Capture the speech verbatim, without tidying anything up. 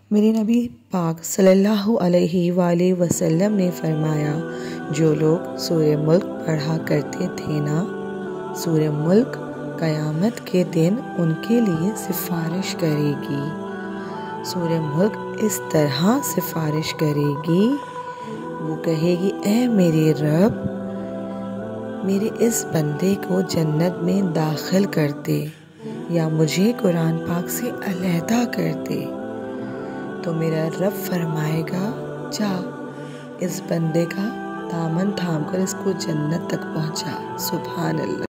मेरे नबी पाक सल्लल्लाहु अलैहि वाले वसल्लम ने फरमाया, जो लोग सूरह मुल्क पढ़ा करते थे ना, सूरह मुल्क क़यामत के दिन उनके लिए सिफारिश करेगी। सूरह मुल्क इस तरह सिफारिश करेगी, वो कहेगी, ए मेरे रब, मेरे इस बंदे को जन्नत में दाखिल कर दे या मुझे कुरान पाक से अलहदा कर दे। तो मेरा रब फरमाएगा, जा इस बंदे का दामन थाम कर इसको जन्नत तक पहुंचा। सुभान अल्लाह।